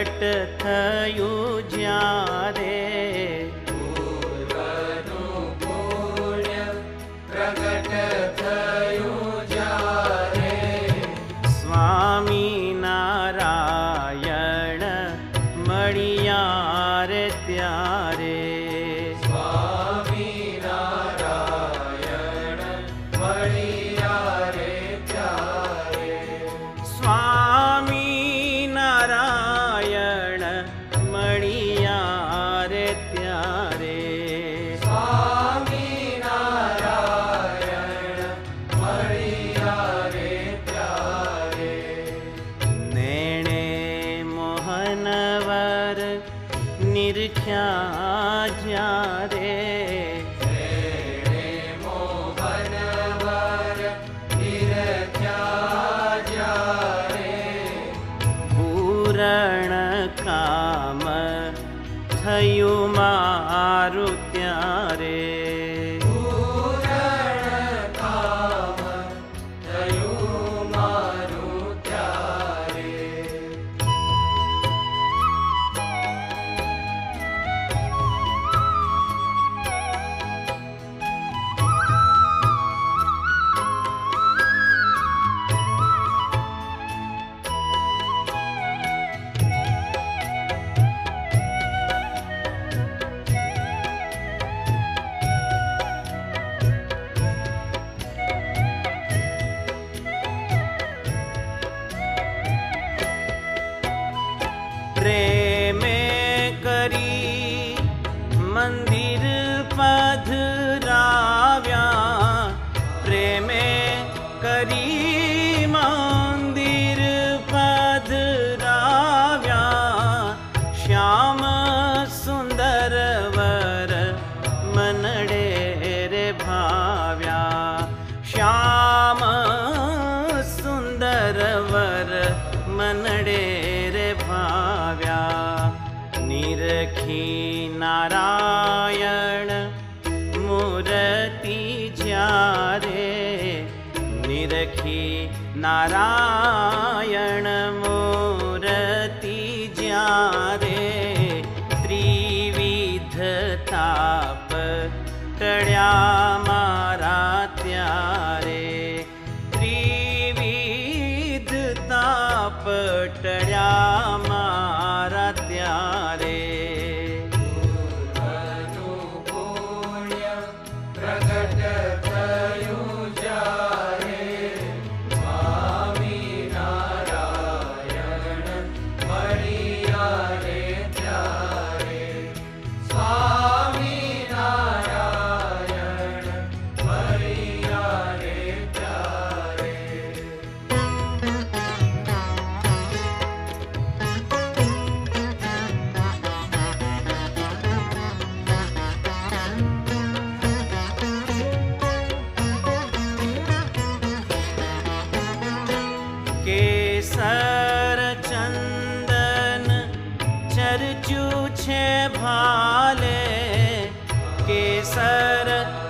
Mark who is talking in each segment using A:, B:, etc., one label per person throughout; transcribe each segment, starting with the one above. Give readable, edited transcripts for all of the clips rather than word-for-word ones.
A: प्रगट थयु ज्यारे
B: प्रगट थयु ज्यारे
A: स्वामी नारायण मळिया रे त्यारे
B: स्वामी नारायण मळिया रे त्यारे
A: स्वामी नारायण मळिया रे त्यारे
B: स्वामी नारायण मळिया रे त्यारे
A: नेणे मोहनवर निरख्या ज्यारे
B: नेणे मोहनवर निरख्या ज्यारे
A: पूरण काम थयु मारु त्यारे
B: पूरण काम थयु मारु त्यारे
A: प्रेमे करी मंदिर पधराव्या प्रेमे करी मंदिर पधराव्या श्याम सुंदर वर मनडे रे भाव्या श्याम सुंदर वर मनडे रे भाव्या निरखी नारायण मूर्ति ज्यारे निरखी नारायण मूर्ति ज्यारे त्रिविध ताप टळ्या मारा त्यारे त्रिविध ताप टळ्या मारा त्यारे
B: प्रगट थयु ज्यारे स्वामी नारायण मळिया रे त्यारे स्वामी नारायण मळिया रे त्यारे
A: केसर चंदन चर्चू छे भाले केसर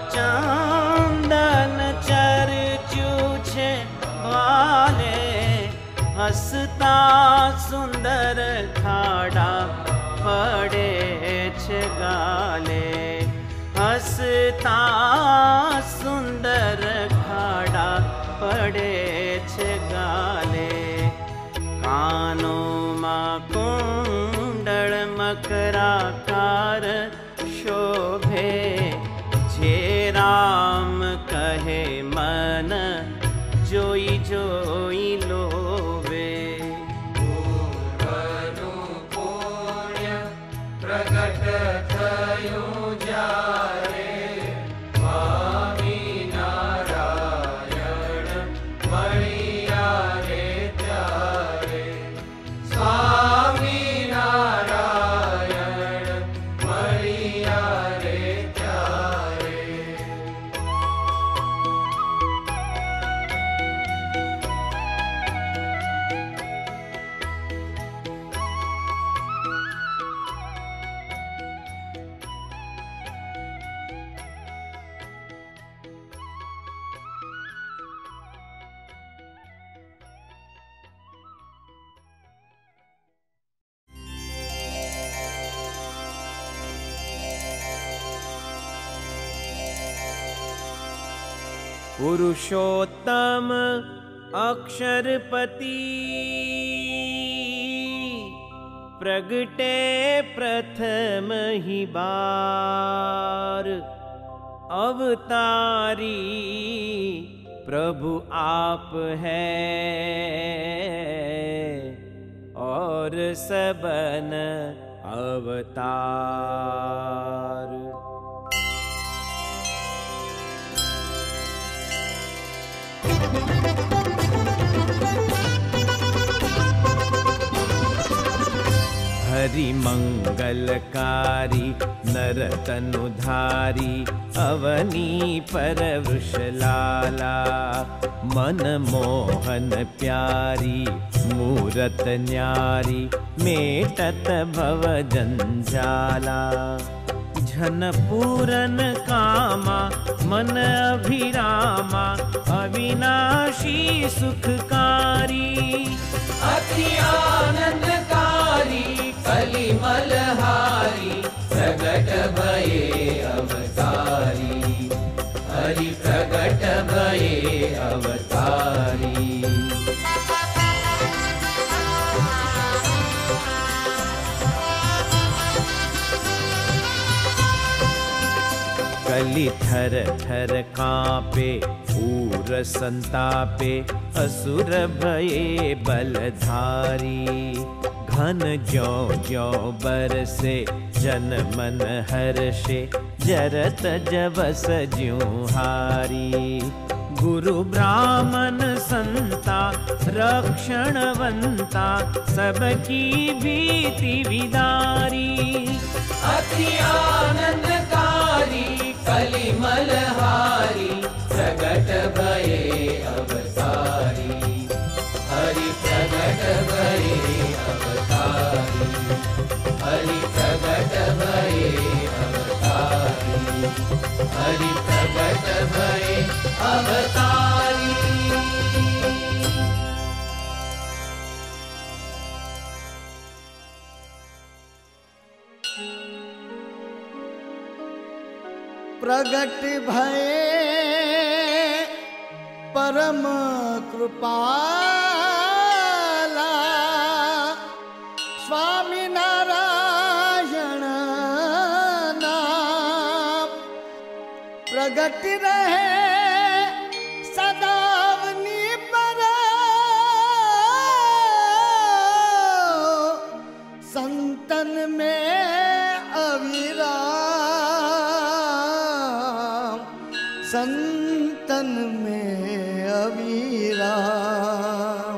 A: चंदन चर्चू छे भाले हसता सुंदर खाड़ा पड़े छे गाले हसता सुंदर खाड़ा पड़े छे गाले कानो मा कुंडल मकराकार शोभे जे राम कहे मन जोई जोई लोवे
B: प्रगट थयु ज्यारे स्वामी नारायण मळिया रे त्यारे स्वामी नारायण मळिया रे त्यारे
A: पुरुषोत्तम अक्षरपति प्रगटे प्रथम ही बार। अवतारी प्रभु आप है और सबन अवतार। हरि मंगलकारी नरतनुधारी अवनी पर वृषलाला। मन मोहन प्यारी मूरत न्यारी मेटत भव जंजाला। झन पूरन कामा मन अभिरामा अविनाशी सुखकारी।
B: अति आनंदकारी कलिमलहारी प्रगट भये अवतारी। हरि प्रगट भये अवतारी।
A: कली थर थर कांपे पूर संतापे असुर भये बलधारी। घन ज्यों ज्यों बरसे जन मन हर्षे जरत जबस ज्यों हारी। गुरु ब्राह्मण संता रक्षणवंता सबकी भीति विदारी।
B: अति आनंदकारी कलिमलहारी प्रगट भये अवतारी। हरि प्रगट भये अवतारी। हरि प्रगट भये अवतारी। हरि प्रगट भये अवतारी।
C: प्रगट भये परम कृपाला। स्वामीनारायण नाम प्रगट रहे सदावनी पर। संतन में अविराम। संतन में अविराम।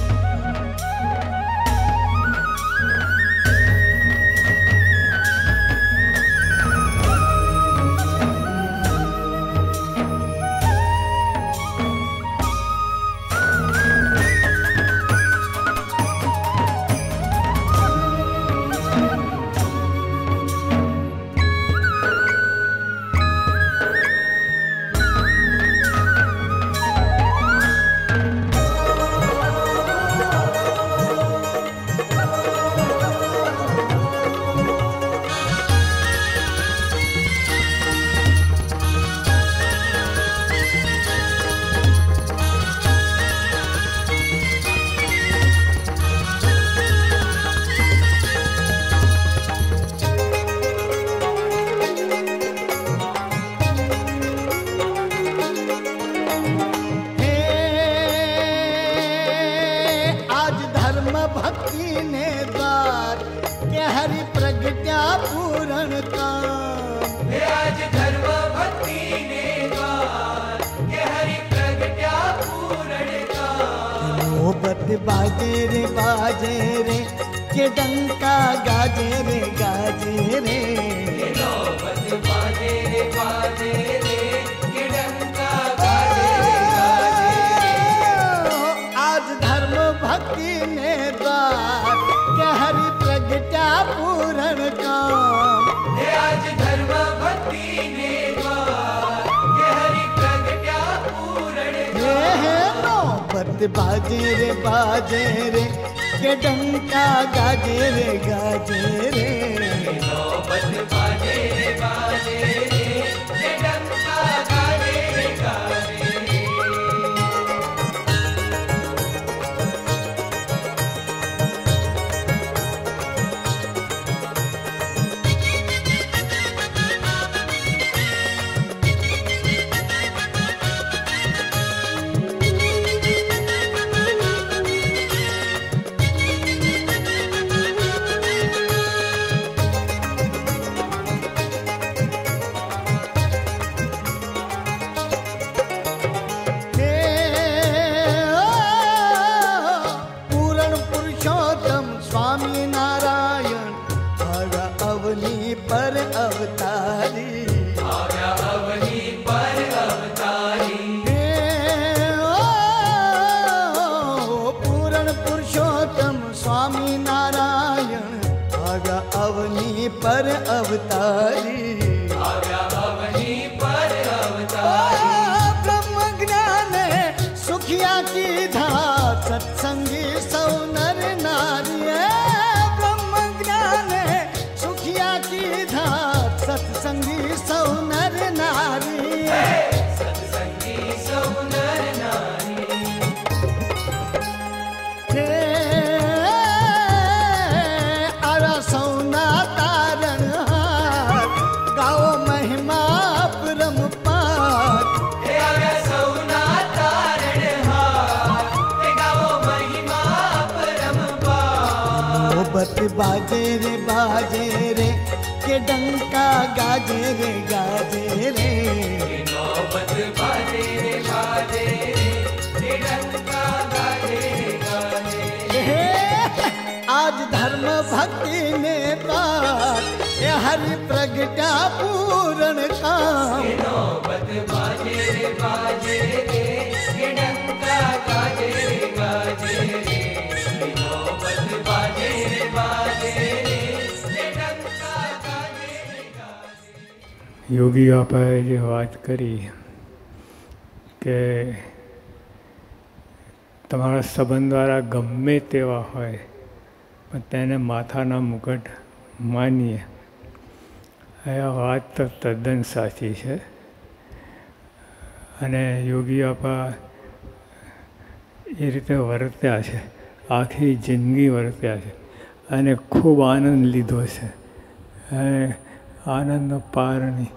C: बाजे रे बाजे रे के डंका गाजे रे गाजे रे।
B: नौबत बाजे रे बाजे रे के डंका गाजे रे गाजे रे।
C: आज धर्म भक्ति ने द्वार के हरि प्रगटा पूरण काम।
B: आज धर्म भक्ति ने द्वार के हरि प्रगटा पूरण काम।
C: नौबत बाजे रे के डंका गाजे रे गाजे रे।
B: नौबत बाजे रे के डंका गाजे रे गाजे रे।
C: आव्या अवनी पर अवतारी,
B: आव्या अवनी पर अवतारी।
C: ब्रह्म ज्ञान सुखिया की धात, सत्संगी सौ नर नारी। ब्रह्म ज्ञान सुखिया की धात, सत्संगी सौ नर नारी।
B: सत्संगी सौ नर नारी।
C: आरा सौना तारण हार, गाओ महिमा परमपार।
B: आव्या सौना तारण हार, गाओ महिमा परमपार।
C: नौबत बाजे रे के डंका गाजे रे।
B: नौबत बाजे रे के डंका गाजे
C: हे आज धर्म भक्ति ने बात, ये हरि प्रगटा पूर्ण काम।
B: नौबत बाजे रे के डंका गाजे रे। नौबत बाजे रे के डंका गाजे रे।
D: યોગી બાપાએ જે વાત કરી કે તમારા સંબંધવાળા ગમે તેવા હોય પણ તેને માથાના મુકટ માનીએ, આ વાત તો તદ્દન સાચી છે. અને યોગી બાપા એ રીતે વર્ત્યા છે, આખી જિંદગી વર્ત્યા છે અને ખૂબ આનંદ લીધો છે. અને આનંદનો પાર નહીં.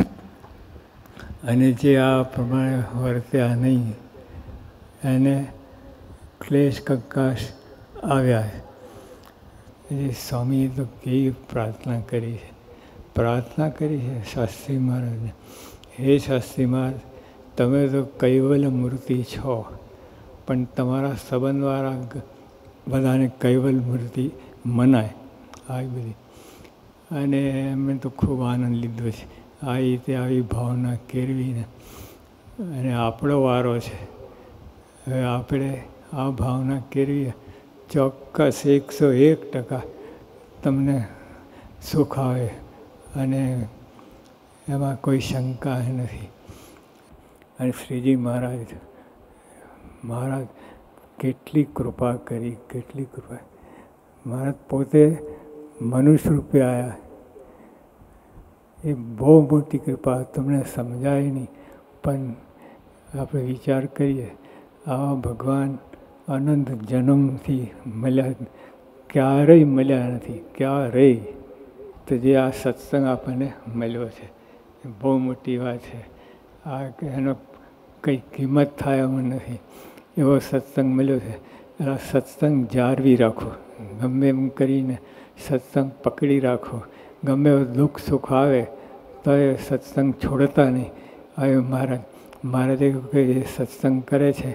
D: અને જે આ પ્રમાણે વર્ત્યા નહીં એને ક્લેશ કંકાશ આવ્યા. એ સ્વામીએ તો કેવી પ્રાર્થના કરી છે શાસ્ત્રી મહારાજને, હે શાસ્ત્રી મહારાજ, તમે તો કૈવલ્ય મૂર્તિ છો, પણ તમારા સંબંધવાળા બધાને કૈવલ્ય મૂર્તિ મનાય. આ બધી અને એમને તો ખૂબ આનંદ લીધો છે. આ રીતે આવી ભાવના કેળવીને અને આપણો વારો છે. હવે આપણે આ ભાવના કેળવીએ, ચોક્કસ 101% તમને સુખ આવે અને એમાં કોઈ શંકા નથી. અને શ્રીજી મહારાજ કેટલી કૃપા કરી, કેટલી કૃપા. મહારાજ પોતે મનુષ્ય રૂપે આવ્યા. એ બહુ મોટી કૃપા, તમને સમજાય નહીં. પણ આપણે વિચાર કરીએ, આવા ભગવાન અનંત જન્મથી મળ્યા, ક્યારેય મળ્યા નથી, ક્યારેય. તો જે આ સત્સંગ આપણને મળ્યો છે એ બહુ મોટી વાત છે. આ એનો કંઈ કિંમત થાય એમ નથી, એવો સત્સંગ મળ્યો છે. આ સત્સંગ જાળવી રાખો, ગમે એમ કરીને સત્સંગ પકડી રાખો. ગમે એવું દુઃખ સુખ આવે તો એ સત્સંગ છોડતા નહીં. હવે મહારાજે કે જે સત્સંગ કરે છે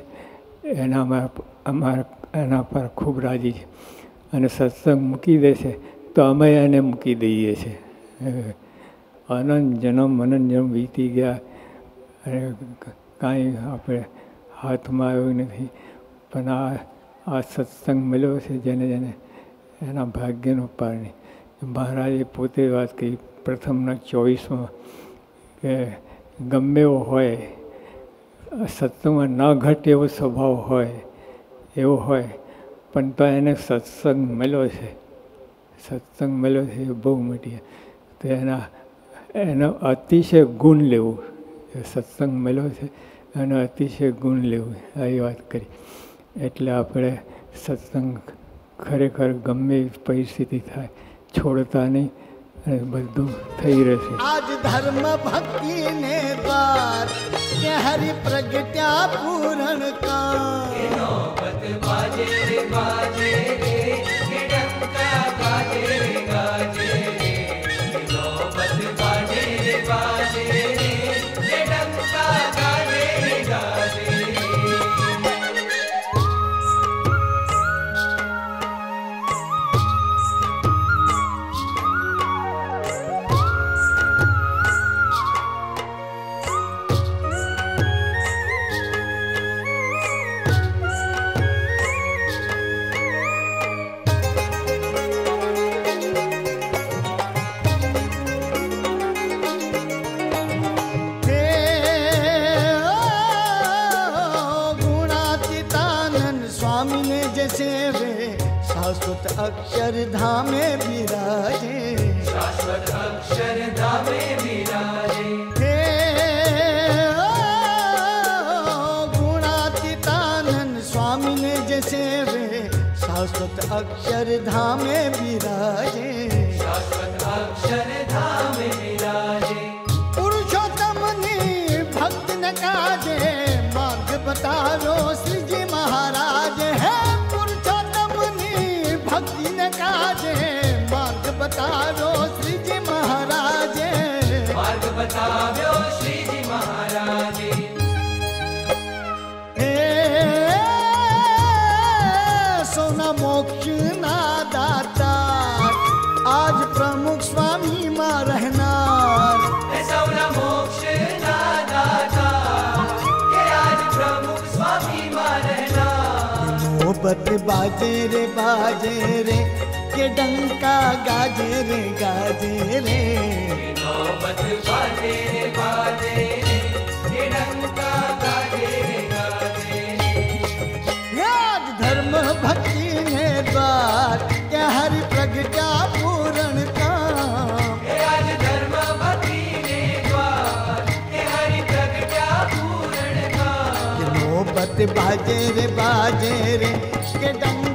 D: એના પર ખૂબ રાજી છે. અને સત્સંગ મૂકી દે છે તો અમે એને મૂકી દઈએ છીએ. અનંત જન્મ વીતી ગયા અને કાંઈ આપણે હાથમાં આવ્યું નથી. પણ આ સત્સંગ મળ્યો છે જેને એના ભાગ્યનો પાર નહીં. મહારાજે પોતે વાત કરી પ્રથમના 24માં કે ગમે એવો હોય, સત્સંગમાં ન ઘટે એવો સ્વભાવ હોય, એવો હોય, પણ તો એને સત્સંગ મળ્યો છે. સત્સંગ મળ્યો છે એ બહુ મોટી. તો એનો અતિશય ગુણ લેવું. સત્સંગ મળ્યો છે એનો અતિશય ગુણ લેવું, આવી વાત કરી. એટલે આપણે સત્સંગ ખરેખર ગમે એવી પરિસ્થિતિ થાય છોડતા નહીં અને બધું થઈ રહેશે.
C: આજ ધર્મ ભક્તિ ને દ્વાર, કે હરિ પ્રગટ્યા પૂરણ કામ.
B: નૌબત બાજે રે કે ડંકા ગાજે રે. નૌબત બાજે રે કે ડંકા ગાજે રે.
C: शाश्वत अक्षरधाम में विराजे,
B: शाश्वत अक्षरधाम में विराजे।
C: गुणातीतानंद स्वामी ने जैसे वे शाश्वत अक्षरधाम में विराजे,
B: शाश्वत अक्षरधाम में विराजे।
C: पुरुषोत्तम ने भक्त न काजे, मार्ग बतारो श्री जी महाराज है। पुरुषोत्तम ने भक्ति न काजे, मार्ग बतारो श्री जी महाराज,
B: मार्ग बताव्यो श्री जी महाराज।
C: सोना मोक्ष ना दाता, आज प्रमुख स्वामी मां रहनार।
B: सोना मोक्ष ना दाता, के आज प्रमुख स्वामी मां रहनार।
C: नौबत बाजे रे के डंका गाजे रे,
B: नौबत बाजे रे के डंका गाजे
C: आज धर्म भक्ति ने द्वार, क्या हरि प्रगटा पूर्ण काम।
B: आज धर्म भक्ति ने द्वार, के हरि प्रगटा पूर्ण काम।
C: नौबत बाजे रे के डंका